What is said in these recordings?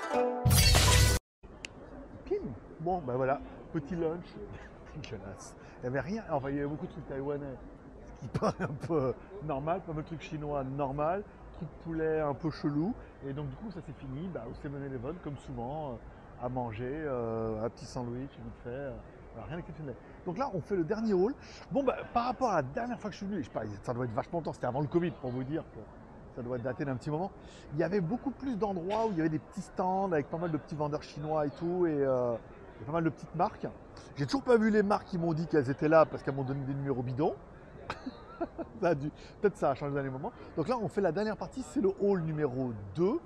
Pim. Bon, ben voilà, petit lunch. Dégueulasse. Il n'y avait rien, enfin il y avait beaucoup de trucs taïwanais, ce qui paraît un peu normal, pas mal de trucs chinois normal, trucs poulet un peu chelou, et donc du coup ça s'est fini au 7-Eleven comme souvent, à manger, un petit sandwich vite fait, voilà, rien d'exceptionnel. Donc là on fait le dernier haul. Bon par rapport à la dernière fois que je suis venu, je sais pas, ça doit être vachement longtemps, c'était avant le Covid pour vous dire que ça doit être daté d'un petit moment, il y avait beaucoup plus d'endroits où il y avait des petits stands avec pas mal de petits vendeurs chinois et tout, et pas mal de petites marques. J'ai toujours pas vu les marques qui m'ont dit qu'elles étaient là parce qu'elles m'ont donné des numéros bidons. Peut-être ça a changé dans les moments. Donc là, on fait la dernière partie, c'est le hall numéro 2.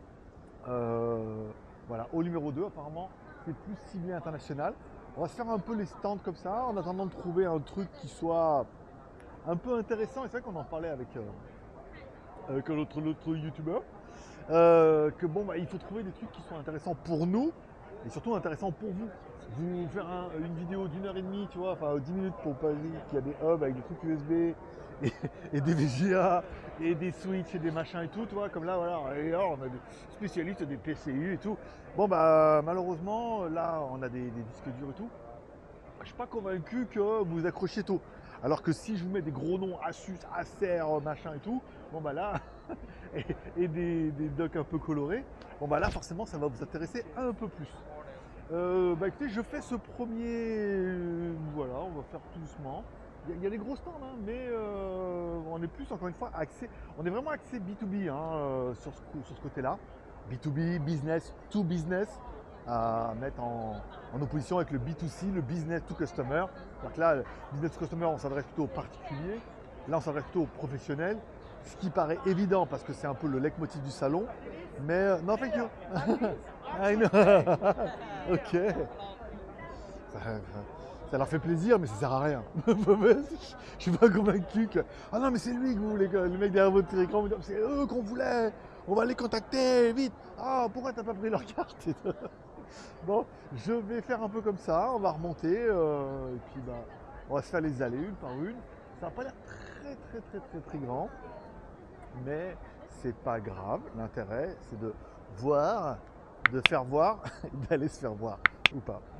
Voilà, hall numéro 2, apparemment, c'est plus ciblé international. On va se faire un peu les stands comme ça, en attendant de trouver un truc qui soit un peu intéressant. Et c'est vrai qu'on en parlait avec l'autre youtubeur. Que bon, il faut trouver des trucs qui sont intéressants pour nous et surtout intéressants pour vous. Vous faire une vidéo d'1 h 30, tu vois, enfin 10 minutes pour pas dire qu'il y a des hubs avec des trucs USB et des VGA et des switches et des machins et tout, tu vois, comme là, voilà. Et là, on a des spécialistes des PCU et tout. Bon, malheureusement, là, on a des disques durs et tout. Je suis pas convaincu que vous accrochiez tout. Alors que si je vous mets des gros noms Asus, Acer, machin et tout, là, et des docks un peu colorés, là forcément ça va vous intéresser un peu plus. Écoutez, je fais ce premier, voilà, on va faire tout doucement. Il y a des gros stands, hein, mais on est plus encore une fois axé, on est vraiment axé B2B sur ce côté-là. B2B, business to business, à mettre en opposition avec le B2C, le business to customer. Donc là, le business to customer, on s'adresse plutôt aux particuliers. Là, on s'adresse plutôt aux professionnels. Ce qui paraît évident parce que c'est un peu le leitmotiv du salon. Mais non, thank you. I know. Ok. Ça leur fait plaisir, mais ça sert à rien. Je suis pas convaincu que. Ah non, mais c'est lui que vous voulez, le mec derrière votre écran, vous dit, c'est eux qu'on voulait. On va les contacter vite. Ah, pourquoi t'as pas pris leur carte? Bon, je vais faire un peu comme ça. On va remonter et puis on va se faire les allées une par une. Ça n'a pas l'air très grand, mais c'est pas grave. L'intérêt, c'est de voir, de faire voir et d'aller se faire voir ou pas.